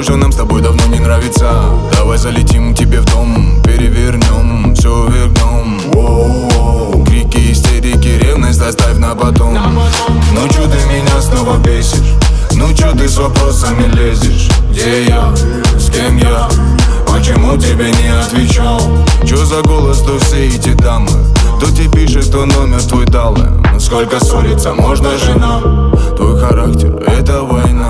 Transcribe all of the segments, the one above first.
уже нам с тобой давно не нравится. Давай залетим к тебе в дом, перевернем, все вернем. Воу-воу. Крики, истерики, ревность оставь на потом. Ну чё ты меня снова бесишь? Ну чё ты с вопросами лезешь? Где я? С кем я? Почему тебе не отвечал? Чё за голос, то все эти дамы? Кто тебе пишет, то номер твой дал. Ну сколько ссориться можно, жена? Твой характер — это война.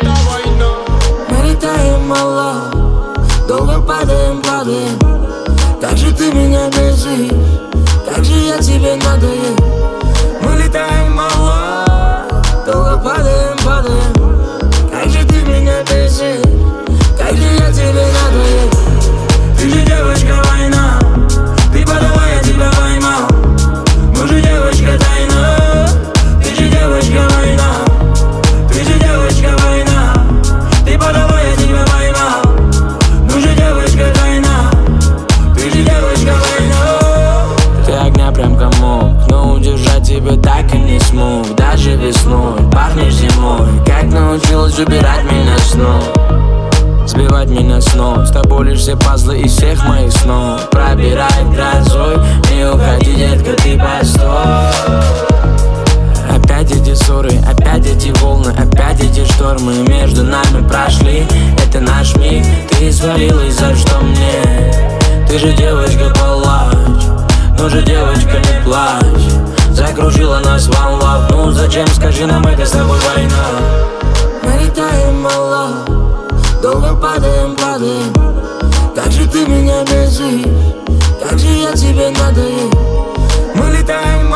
Мы летаем мало, долго падаем. Как же ты меня бесишь? Как же я тебе надоел? Мы летаем мало, долго падаем. Как же ты меня бесишь? Как же я тебе надоел? Ты же девочка война, ты подавай, я тебя поймал. Мы же девочка тайна, ты же девочка война. Ты же девочка война, ты подавай, я тебя поймал. Мы же девочка тайна, ты же девочка война. Ты огня прям комок, но удержать тебя так и не смог. Даже весной, пахнешь зимой. Как научилась убирать меня снова, сбивать меня с ног. С тобой лишь все пазлы из всех моих снов. Пробирает грозой, не уходи, детка, ты постой. Опять эти ссоры, опять эти волны, опять эти штормы между нами прошли. Это наш миг, ты свалилась, за что мне? Ты же девочка, палач, ну же девочка, не плачь. Закружила нас one love, ну зачем, скажи нам, это с тобой война. Мы летаем мало, долго падаем. Как же ты меня бесишь? Как же я тебе надоел? Мы летаем